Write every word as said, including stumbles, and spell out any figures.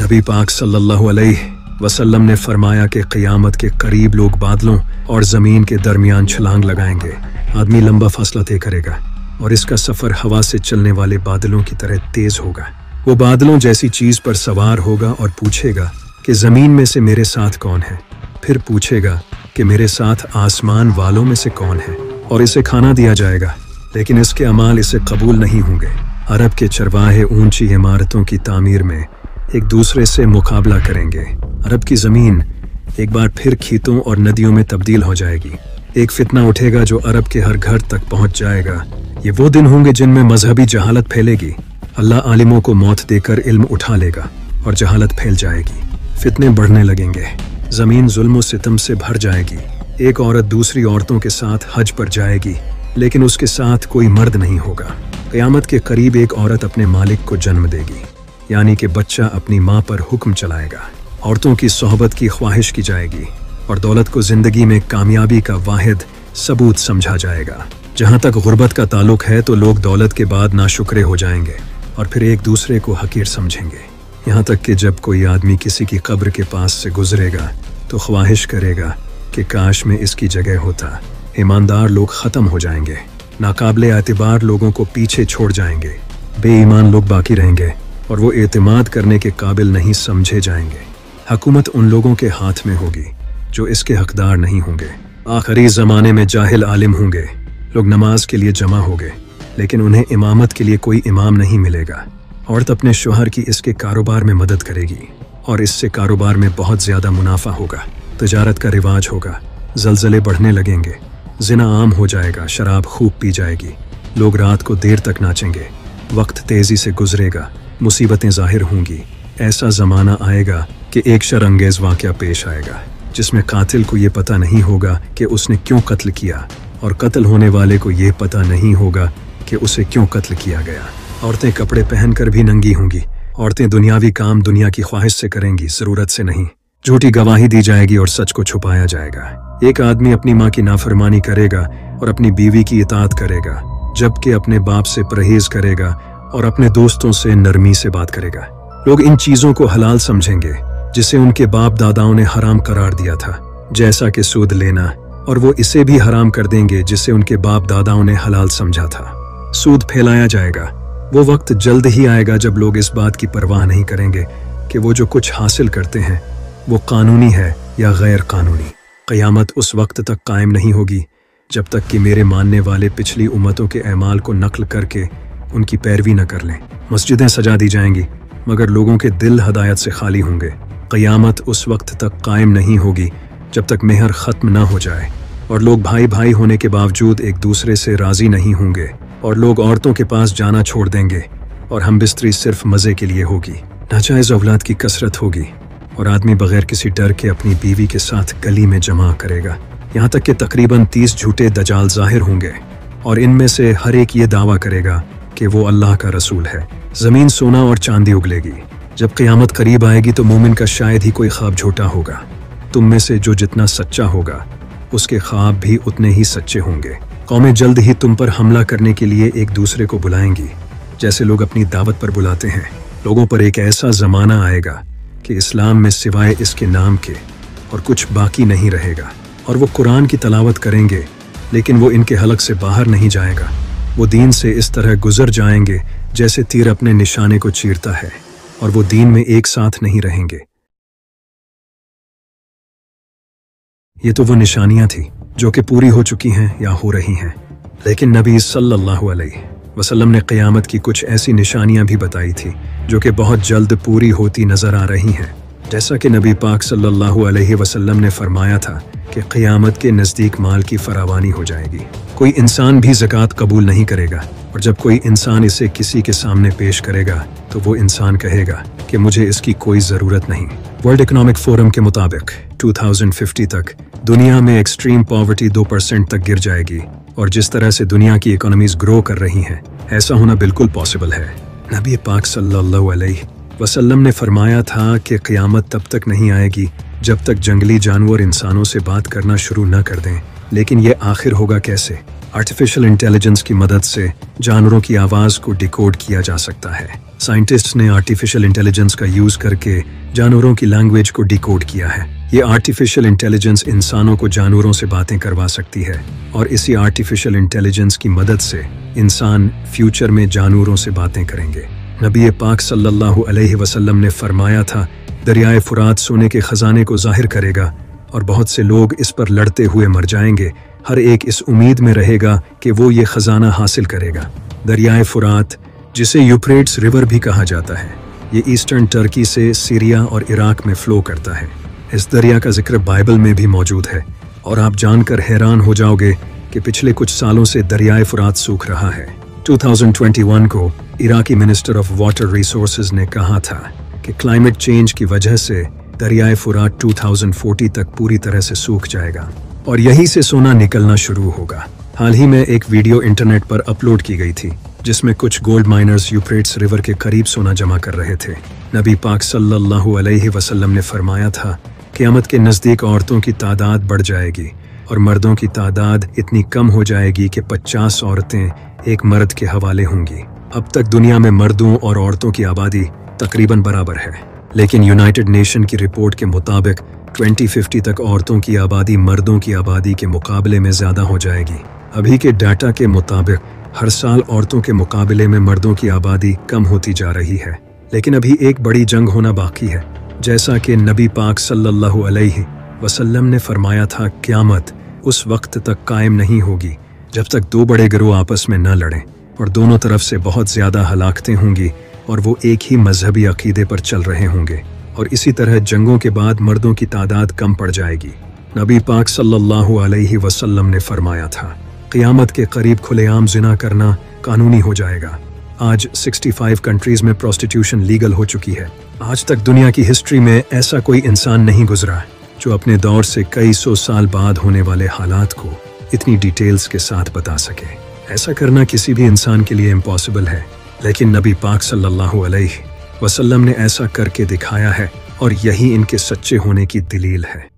नबी पाक सल्लल्लाहु अलैहि वसल्लम ने फरमाया कि क़यामत के करीब लोग बादलों और ज़मीन के दरमियान छलांग लगाएंगे। आदमी लंबा फासला तय करेगा और इसका सफ़र हवा से चलने वाले बादलों की तरह तेज़ होगा। वो बादलों जैसी चीज़ पर सवार होगा और पूछेगा कि ज़मीन में से मेरे साथ कौन है। फिर पूछेगा कि मेरे साथ आसमान वालों में से कौन है, और इसे खाना दिया जाएगा, लेकिन इसके अमाल इसे कबूल नहीं होंगे। अरब के चरवाहे ऊंची इमारतों की तामीर में एक दूसरे से मुकाबला करेंगे। अरब की ज़मीन एक बार फिर खेतों और नदियों में तब्दील हो जाएगी। एक फितना उठेगा जो अरब के हर घर तक पहुंच जाएगा। ये वो दिन होंगे जिनमें मजहबी जहालत फैलेगी। अल्लाह आलिमों को मौत देकर इल्म उठा लेगा और जहालत फैल जाएगी। फितने बढ़ने लगेंगे, ज़मीन जुल्म और सितम से भर जाएगी। एक औरत दूसरी औरतों के साथ हज पर जाएगी, लेकिन उसके साथ कोई मर्द नहीं होगा। क़यामत के करीब एक औरत अपने मालिक को जन्म देगी, यानी कि बच्चा अपनी माँ पर हुक्म चलाएगा। औरतों की सोहबत की ख्वाहिश की जाएगी और दौलत को ज़िंदगी में कामयाबी का वाहिद सबूत समझा जाएगा। जहाँ तक गुर्बत का ताल्लुक है तो लोग दौलत के बाद नाशुक्रे हो जाएंगे और फिर एक दूसरे को हकीर समझेंगे। यहाँ तक कि जब कोई आदमी किसी की कब्र के पास से गुजरेगा तो ख्वाहिश करेगा कि काश में इसकी जगह होता। ईमानदार लोग ख़त्म हो जाएंगे, नाकाबिले एतबार लोगों को पीछे छोड़ जाएंगे, बेईमान लोग बाकी रहेंगे और वो एतमाद करने के काबिल नहीं समझे जाएंगे। हुकूमत उन लोगों के हाथ में होगी जो इसके हकदार नहीं होंगे। आखिरी ज़माने में जाहिल आलिम होंगे। लोग नमाज के लिए जमा होंगे, लेकिन उन्हें इमामत के लिए कोई इमाम नहीं मिलेगा। औरत अपने शोहर की इसके कारोबार में मदद करेगी और इससे कारोबार में बहुत ज़्यादा मुनाफा होगा। तजारत का रिवाज होगा, जलजले बढ़ने लगेंगे, जिना आम हो जाएगा, शराब खूब पी जाएगी, लोग रात को देर तक नाचेंगे, वक्त तेज़ी से गुजरेगा, मुसीबतें ज़ाहिर होंगी। ऐसा ज़माना आएगा कि एक शर्अंगेज़ वाक़या पेश आएगा जिसमें कातिल को ये पता नहीं होगा कि उसने क्यों कत्ल किया और कत्ल होने वाले को ये पता नहीं होगा कि उसे क्यों कत्ल किया गया। औरतें कपड़े पहनकर भी नंगी होंगी। औरतें दुनियावी काम दुनिया की ख्वाहिश से करेंगी, ज़रूरत से नहीं। झूठी गवाही दी जाएगी और सच को छुपाया जाएगा। एक आदमी अपनी माँ की नाफरमानी करेगा और अपनी बीवी की इताअत करेगा, जबकि अपने बाप से परहेज करेगा और अपने दोस्तों से नरमी से बात करेगा। लोग इन चीज़ों को हलाल समझेंगे जिसे उनके बाप दादाओं ने हराम करार दिया था, जैसा कि सूद लेना, और वो इसे भी हराम कर देंगे जिसे उनके बाप दादाओं ने हलाल समझा था। सूद फैलाया जाएगा। वो वक्त जल्द ही आएगा जब लोग इस बात की परवाह नहीं करेंगे कि वो जो कुछ हासिल करते हैं वो कानूनी है या गैर कानूनी। क़यामत उस वक्त तक कायम नहीं होगी जब तक कि मेरे मानने वाले पिछली उम्मतों के अमाल को नकल करके उनकी पैरवी न कर लें। मस्जिदें सजा दी जाएंगी मगर लोगों के दिल हदायत से खाली होंगे। क़यामत उस वक्त तक कायम नहीं होगी जब तक मेहर ख़त्म ना हो जाए और लोग भाई भाई होने के बावजूद एक दूसरे से राज़ी नहीं होंगे, और लोग औरतों के पास जाना छोड़ देंगे और हम बिस्तरी सिर्फ मज़े के लिए होगी। नाजायज़ औलाद की कसरत होगी और आदमी बग़ैर किसी डर के अपनी बीवी के साथ गली में जमा करेगा। यहाँ तक कि तकरीबन तीस झूठे दजाल ज़ाहिर होंगे और इनमें से हर एक ये दावा करेगा कि वो अल्लाह का रसूल है। ज़मीन सोना और चांदी उगलेगी। जब क़यामत करीब आएगी तो मोमिन का शायद ही कोई ख्वाब झूठा होगा। तुम में से जो जितना सच्चा होगा उसके ख्वाब भी उतने ही सच्चे होंगे। कौमें जल्द ही तुम पर हमला करने के लिए एक दूसरे को बुलाएंगी, जैसे लोग अपनी दावत पर बुलाते हैं। लोगों पर एक ऐसा ज़माना आएगा कि इस्लाम में सिवाय इसके नाम के और कुछ बाकी नहीं रहेगा, और वो कुरान की तलावत करेंगे लेकिन वो इनके हलक से बाहर नहीं जाएगा। वो दीन से इस तरह गुजर जाएंगे जैसे तीर अपने निशाने को चीरता है, और वो दीन में एक साथ नहीं रहेंगे। ये तो वो निशानियां थी जो कि पूरी हो चुकी हैं या हो रही हैं, लेकिन नबी सल्लल्लाहु अलैहि वसल्लम ने क़यामत की कुछ ऐसी निशानियां भी बताई थी जो कि बहुत जल्द पूरी होती नजर आ रही हैं। जैसा कि नबी पाक सल्लल्लाहु अलैहि वसल्लम ने फरमाया था कि क़यामत के नज़दीक माल की फरावानी हो जाएगी। कोई इंसान भी ज़कात कबूल नहीं करेगा, और जब कोई इंसान इसे किसी के सामने पेश करेगा तो वो इंसान कहेगा कि मुझे इसकी कोई ज़रूरत नहीं। वर्ल्ड इकोनॉमिक फोरम के मुताबिक दो हज़ार पचास तक दुनिया में एक्सट्रीम पॉवर्टी दो परसेंट तक गिर जाएगी, और जिस तरह से दुनिया की इकोनॉमीज ग्रो कर रही हैं, ऐसा होना बिल्कुल पॉसिबल है। नबी पाक सल्लल्लाहु अलैहि वसल्लम ने फरमाया था कि क़यामत तब तक नहीं आएगी जब तक जंगली जानवर इंसानों से बात करना शुरू न कर दें। लेकिन ये आखिर होगा कैसे? आर्टिफिशियल इंटेलिजेंस की मदद से जानवरों की आवाज़ को डिकोड किया जा सकता है। साइंटिस्ट्स ने आर्टिफिशियल इंटेलिजेंस का यूज़ करके जानवरों की लैंग्वेज को डिकोड किया है। ये आर्टिफिशियल इंटेलिजेंस इंसानों को जानवरों से बातें करवा सकती है और इसी आर्टिफिशियल इंटेलिजेंस की मदद से इंसान फ्यूचर में जानवरों से बातें करेंगे। नबी पाक सल्लल्लाहु अलैहि वसल्लम ने फरमाया था, दरियाए फुरात सोने के खजाने को जाहिर करेगा और बहुत से लोग इस पर लड़ते हुए मर जाएंगे। हर एक इस उम्मीद में रहेगा कि वो ये खजाना हासिल करेगा। दरियाए फुरात, जिसे यूफ्रेट्स रिवर भी कहा जाता है, ये ईस्टर्न टर्की से सीरिया और इराक में फ्लो करता है। इस दरिया का जिक्र बाइबल में भी मौजूद है और आप जानकर हैरान हो जाओगे कि पिछले कुछ सालों से दरियाए फुरात सूख रहा है। दो हज़ार इक्कीस को Iraqi minister of water resources ने कहा था कि क्लाइमेट चेंज की वजह से दरियाए फुरात दो हज़ार चालीस तक पूरी तरह से सूख जाएगा और यहीं से सोना निकलना शुरू होगा। हाल ही में एक वीडियो इंटरनेट पर अपलोड की गई थी जिसमें कुछ गोल्ड माइनर्स यूफ्रेट्स रिवर के करीब सोना जमा कर रहे थे। नबी पाक सल्लल्लाहु अलैहि वसल्लम ने फरमाया था, क़यामत के नज़दीक औरतों की तादाद बढ़ जाएगी और मर्दों की तादाद इतनी कम हो जाएगी कि पचास औरतें एक मर्द के हवाले होंगी। अब तक दुनिया में मर्दों और औरतों की आबादी तकरीबन बराबर है, लेकिन यूनाइटेड नेशन की रिपोर्ट के मुताबिक दो हज़ार पचास तक औरतों की आबादी मर्दों की आबादी के मुकाबले में ज़्यादा हो जाएगी। अभी के डाटा के मुताबिक हर साल औरतों के मुकाबले में मर्दों की आबादी कम होती जा रही है, लेकिन अभी एक बड़ी जंग होना बाकी है। जैसा कि नबी पाक सल्लल्लाहु अलैहि वसल्लम ने फरमाया था, क़यामत उस वक्त तक कायम नहीं होगी जब तक दो बड़े गिरोह आपस में न लड़ें और दोनों तरफ से बहुत ज़्यादा हलाकतें होंगी और वो एक ही मजहबी अकीदे पर चल रहे होंगे और इसी तरह जंगों के बाद मर्दों की तादाद कम पड़ जाएगी। नबी पाक सल्लल्लाहु अलैहि वसल्लम ने फरमाया था, क़यामत के करीब खुलेआम जिना करना कानूनी हो जाएगा। आज पैंसठ कंट्रीज में प्रोस्टिट्यूशन लीगल हो चुकी है। आज तक दुनिया की हिस्ट्री में ऐसा कोई इंसान नहीं गुजरा जो अपने दौर से कई सौ साल बाद होने वाले हालात को इतनी डिटेल्स के साथ बता सके। ऐसा करना किसी भी इंसान के लिए इम्पॉसिबल है, लेकिन नबी पाक सल्लल्लाहु अलैहि वसल्लम ने ऐसा करके दिखाया है और यही इनके सच्चे होने की दलील है।